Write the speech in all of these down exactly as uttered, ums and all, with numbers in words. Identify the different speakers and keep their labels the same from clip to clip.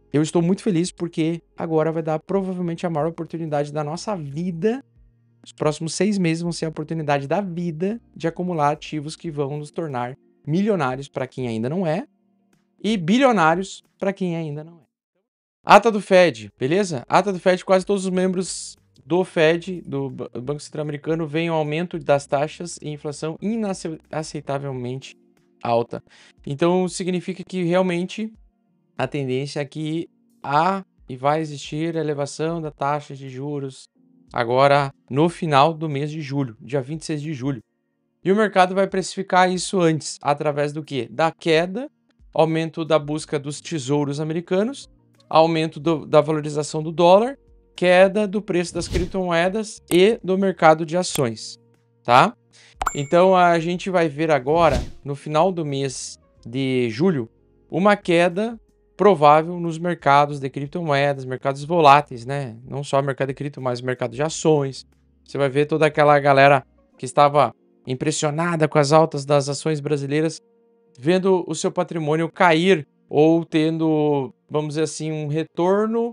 Speaker 1: eu estou muito feliz porque agora vai dar provavelmente a maior oportunidade da nossa vida. Os próximos seis meses vão ser a oportunidade da vida de acumular ativos que vão nos tornar milionários para quem ainda não é e bilionários para quem ainda não é. Ata do Fed, beleza? Ata do Fed, quase todos os membros do Fed, do Banco Central Americano, veem um aumento das taxas e inflação inaceitavelmente alta. Então, significa que realmente a tendência é que há e vai existir a elevação da taxa de juros agora no final do mês de julho, dia vinte e seis de julho. E o mercado vai precificar isso antes, através do quê? Da queda, aumento da busca dos tesouros americanos, aumento do, da valorização do dólar, queda do preço das criptomoedas e do mercado de ações, tá? Então a gente vai ver agora, no final do mês de julho, uma queda provável nos mercados de criptomoedas, mercados voláteis, né? Não só o mercado de cripto, mas o mercado de ações. Você vai ver toda aquela galera que estava impressionada com as altas das ações brasileiras, vendo o seu patrimônio cair ou tendo, vamos dizer assim, um retorno,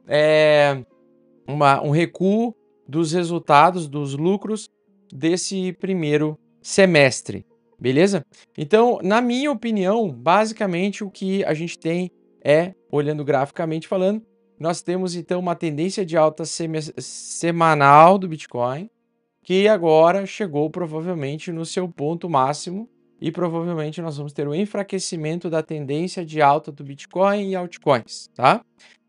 Speaker 1: é, uma, um recuo dos resultados, dos lucros desse primeiro semestre, beleza? Então, na minha opinião, basicamente o que a gente tem é, olhando graficamente falando, nós temos então uma tendência de alta semanal do Bitcoin, que agora chegou provavelmente no seu ponto máximo e provavelmente nós vamos ter o enfraquecimento da tendência de alta do Bitcoin e altcoins, tá?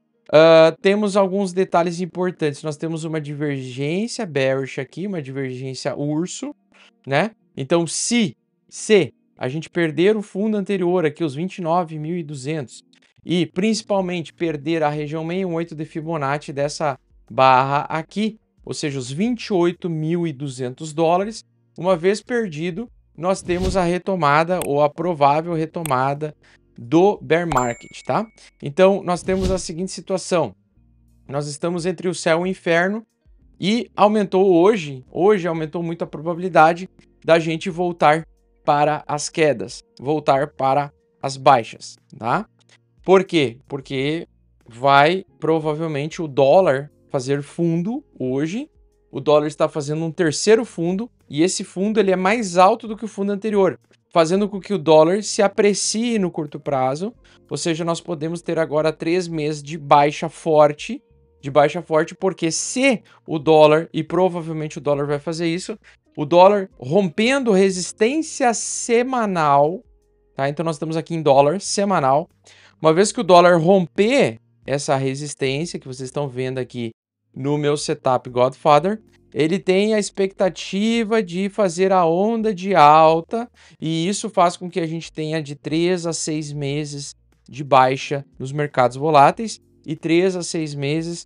Speaker 1: Uh, temos alguns detalhes importantes. Nós temos uma divergência bearish aqui, uma divergência urso, né? Então, se, se a gente perder o fundo anterior aqui, os vinte e nove mil e duzentos, e principalmente perder a região sessenta e oito de Fibonacci dessa barra aqui, ou seja, os vinte e oito mil e duzentos dólares, uma vez perdido, nós temos a retomada ou a provável retomada do bear market, tá? Então, nós temos a seguinte situação. Nós estamos entre o céu e o inferno e aumentou hoje, hoje aumentou muito a probabilidade da gente voltar para as quedas, voltar para as baixas, tá? Por quê? Porque vai provavelmente o dólar fazer fundo hoje. O dólar está fazendo um terceiro fundo e esse fundo ele é mais alto do que o fundo anterior, fazendo com que o dólar se aprecie no curto prazo, ou seja, nós podemos ter agora três meses de baixa forte, de baixa forte, porque se o dólar, e provavelmente o dólar vai fazer isso, o dólar rompendo resistência semanal, tá? Então nós estamos aqui em dólar semanal, uma vez que o dólar romper essa resistência que vocês estão vendo aqui no meu setup Godfather, ele tem a expectativa de fazer a onda de alta e isso faz com que a gente tenha de três a seis meses de baixa nos mercados voláteis e três a seis meses,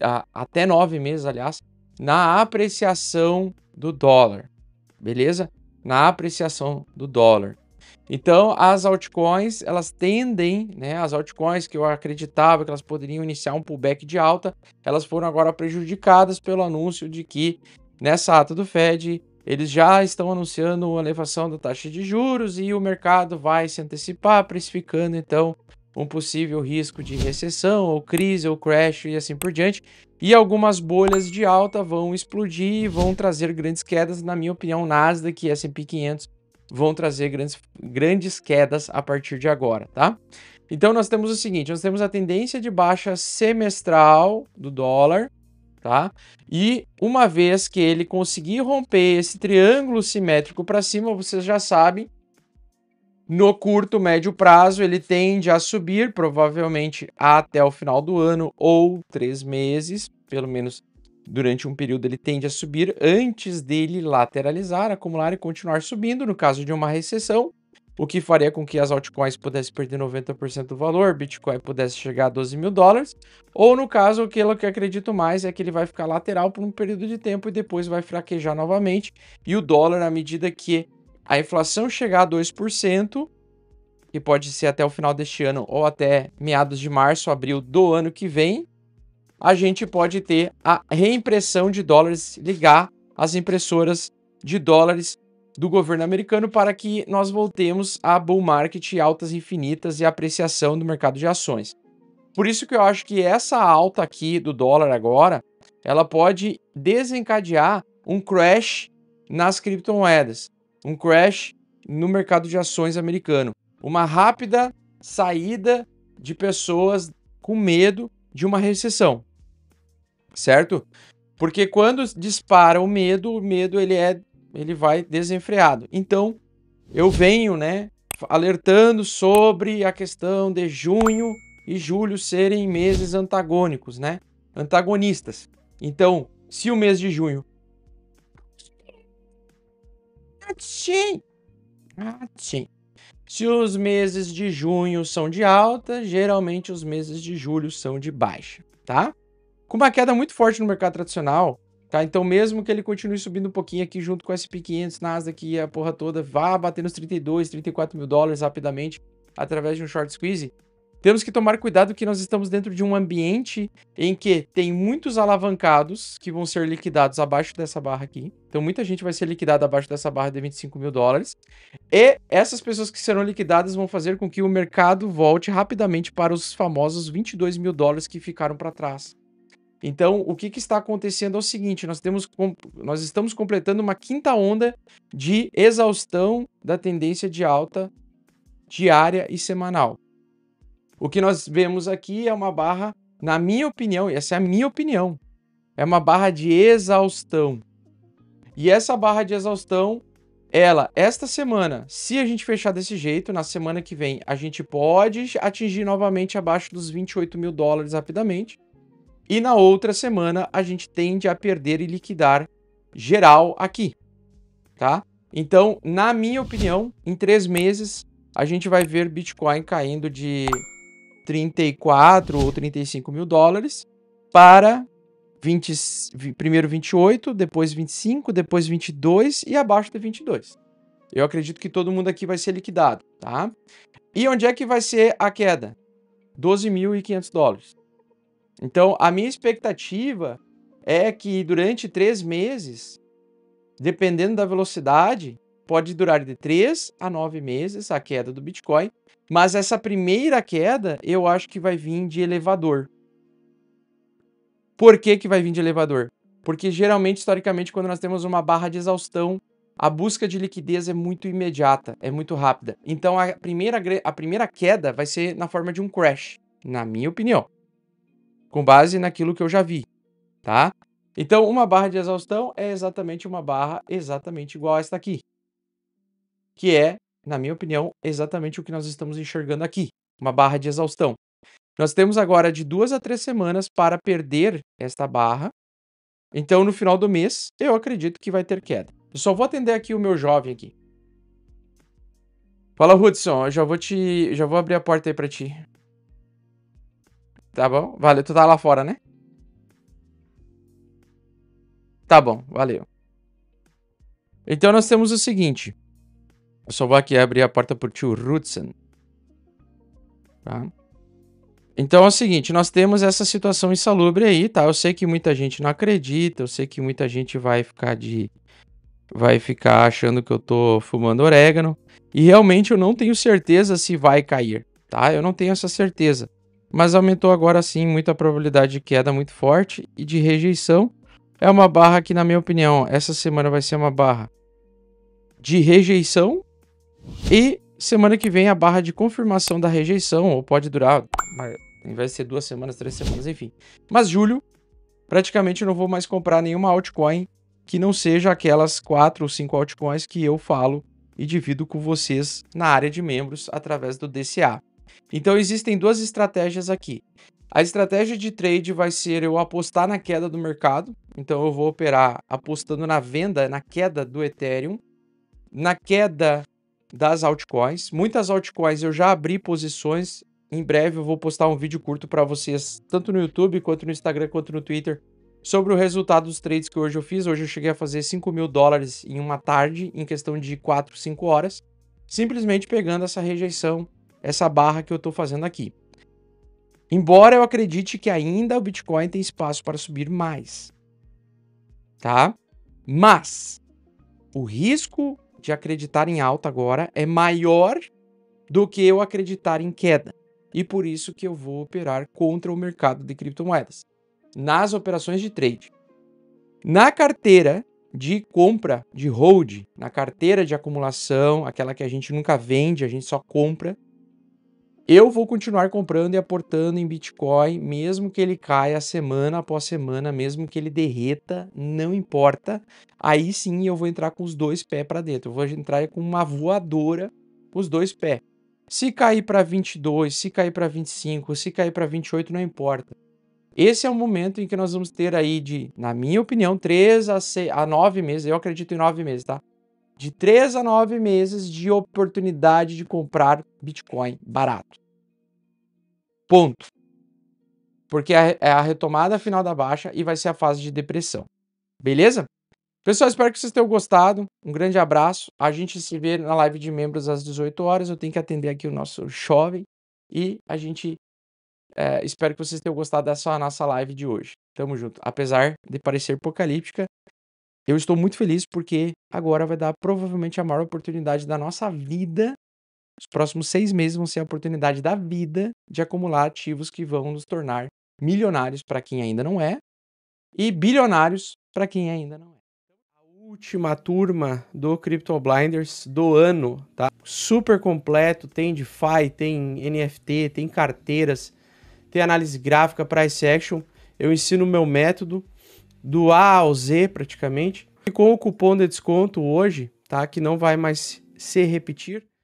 Speaker 1: até nove meses, aliás, na apreciação do dólar, beleza? Na apreciação do dólar. Então, as altcoins, elas tendem, né, as altcoins que eu acreditava que elas poderiam iniciar um pullback de alta, elas foram agora prejudicadas pelo anúncio de que nessa ata do Fed, eles já estão anunciando a elevação da taxa de juros e o mercado vai se antecipar, precificando então um possível risco de recessão, ou crise, ou crash e assim por diante. E algumas bolhas de alta vão explodir e vão trazer grandes quedas, na minha opinião, Nasdaq e S e P quinhentos vão trazer grandes, grandes quedas a partir de agora, tá? Então nós temos o seguinte, nós temos a tendência de baixa semestral do dólar, tá? E uma vez que ele conseguir romper esse triângulo simétrico para cima, vocês já sabem, no curto, médio prazo, ele tende a subir, provavelmente até o final do ano ou três meses, pelo menos durante um período ele tende a subir antes dele lateralizar, acumular e continuar subindo no caso de uma recessão, o que faria com que as altcoins pudessem perder noventa por cento do valor, Bitcoin pudesse chegar a doze mil dólares, ou no caso, aquilo que eu acredito mais é que ele vai ficar lateral por um período de tempo e depois vai fraquejar novamente, e o dólar, à medida que a inflação chegar a dois por cento, que pode ser até o final deste ano ou até meados de março, abril do ano que vem, a gente pode ter a reimpressão de dólares, ligar as impressoras de dólares do governo americano para que nós voltemos a bull market, altas infinitas e apreciação do mercado de ações. Por isso que eu acho que essa alta aqui do dólar agora, ela pode desencadear um crash nas criptomoedas, um crash no mercado de ações americano, uma rápida saída de pessoas com medo de uma recessão, certo? Porque quando dispara o medo, o medo ele é, ele vai desenfreado. Então, eu venho, né, alertando sobre a questão de junho e julho serem meses antagônicos, né? Antagonistas. Então, se o mês de junho Atchim! Atchim! Se os meses de junho são de alta, geralmente os meses de julho são de baixa, tá? Com uma queda muito forte no mercado tradicional, tá? Então, mesmo que ele continue subindo um pouquinho aqui junto com o S and P quinhentos, Nasdaq e a porra toda, vá bater nos trinta e dois, trinta e quatro mil dólares rapidamente através de um short squeeze, temos que tomar cuidado que nós estamos dentro de um ambiente em que tem muitos alavancados que vão ser liquidados abaixo dessa barra aqui. Então, muita gente vai ser liquidada abaixo dessa barra de vinte e cinco mil dólares. E essas pessoas que serão liquidadas vão fazer com que o mercado volte rapidamente para os famosos vinte e dois mil dólares que ficaram para trás. Então, o que, que está acontecendo é o seguinte, nós, temos, nós estamos completando uma quinta onda de exaustão da tendência de alta diária e semanal. O que nós vemos aqui é uma barra, na minha opinião, e essa é a minha opinião, é uma barra de exaustão. E essa barra de exaustão, ela, esta semana, se a gente fechar desse jeito, na semana que vem, a gente pode atingir novamente abaixo dos vinte e oito mil dólares rapidamente. E na outra semana, a gente tende a perder e liquidar geral aqui, tá? Então, na minha opinião, em três meses, a gente vai ver Bitcoin caindo de trinta e quatro ou trinta e cinco mil dólares para vinte, primeiro vinte e oito, depois vinte e cinco, depois vinte e dois e abaixo de vinte e dois. Eu acredito que todo mundo aqui vai ser liquidado, tá? E onde é que vai ser a queda? doze mil e quinhentos dólares. Então, a minha expectativa é que durante três meses, dependendo da velocidade, pode durar de três a nove meses a queda do Bitcoin, mas essa primeira queda eu acho que vai vir de elevador. Por que que vai vir de elevador? Porque geralmente, historicamente, quando nós temos uma barra de exaustão, a busca de liquidez é muito imediata, é muito rápida. Então, a primeira, a primeira queda vai ser na forma de um crash, na minha opinião. Com base naquilo que eu já vi, tá? Então, uma barra de exaustão é exatamente uma barra exatamente igual a esta aqui. Que é, na minha opinião, exatamente o que nós estamos enxergando aqui. Uma barra de exaustão. Nós temos agora de duas a três semanas para perder esta barra. Então, no final do mês, eu acredito que vai ter queda. Eu só vou atender aqui o meu jovem aqui. Fala, Hudson, eu já vou te, já vou abrir a porta aí pra ti. Tá bom? Valeu, tu tá lá fora, né? Tá bom, valeu. Então, nós temos o seguinte. Eu só vou aqui abrir a porta pro tio Hudson. Tá? Então é o seguinte, nós temos essa situação insalubre aí, tá? Eu sei que muita gente não acredita, eu sei que muita gente vai ficar de... vai ficar achando que eu tô fumando orégano. E realmente eu não tenho certeza se vai cair, tá? Eu não tenho essa certeza. Mas aumentou agora sim muito a probabilidade de queda muito forte e de rejeição. É uma barra que, na minha opinião, essa semana vai ser uma barra de rejeição. E semana que vem a barra de confirmação da rejeição, ou pode durar, ao invés de ser duas semanas, três semanas, enfim. Mas julho, praticamente eu não vou mais comprar nenhuma altcoin que não seja aquelas quatro ou cinco altcoins que eu falo e divido com vocês na área de membros através do D C A. Então existem duas estratégias aqui. A estratégia de trade vai ser eu apostar na queda do mercado, então eu vou operar apostando na venda, na queda do Ethereum, na queda das altcoins. Muitas altcoins eu já abri posições. Em breve eu vou postar um vídeo curto para vocês, tanto no YouTube, quanto no Instagram, quanto no Twitter, sobre o resultado dos trades que hoje eu fiz. Hoje eu cheguei a fazer cinco mil dólares em uma tarde, em questão de quatro, cinco horas, simplesmente pegando essa rejeição, essa barra que eu estou fazendo aqui. Embora eu acredite que ainda o Bitcoin tem espaço para subir mais, tá? Mas o risco de acreditar em alta agora é maior do que eu acreditar em queda. e por isso que eu vou operar contra o mercado de criptomoedas nas operações de trade. Na carteira de compra, de hold, na carteira de acumulação, aquela que a gente nunca vende, a gente só compra, eu vou continuar comprando e aportando em Bitcoin, mesmo que ele caia semana após semana, mesmo que ele derreta, não importa. Aí sim eu vou entrar com os dois pés para dentro. Eu vou entrar com uma voadora, os dois pés. Se cair para vinte e dois, se cair para vinte e cinco, se cair para vinte e oito, não importa. Esse é o momento em que nós vamos ter aí de, na minha opinião, três a nove meses, eu acredito em nove meses, tá? De três a nove meses de oportunidade de comprar Bitcoin barato. Ponto. Porque é a retomada final da baixa e vai ser a fase de depressão. Beleza? Pessoal, espero que vocês tenham gostado. Um grande abraço. A gente se vê na live de membros às dezoito horas. Eu tenho que atender aqui o nosso jovem. E a gente... É, espero que vocês tenham gostado dessa nossa live de hoje. Tamo junto. Apesar de parecer apocalíptica, eu estou muito feliz porque agora vai dar provavelmente a maior oportunidade da nossa vida. Os próximos seis meses vão ser a oportunidade da vida de acumular ativos que vão nos tornar milionários para quem ainda não é e bilionários para quem ainda não é. A última turma do Crypto Blinders do ano, tá? Super completo, tem DeFi, tem N F T, tem carteiras, tem análise gráfica, price action. Eu ensino o meu método do A ao Z praticamente. E com o cupom de desconto hoje, tá? Que não vai mais se repetir.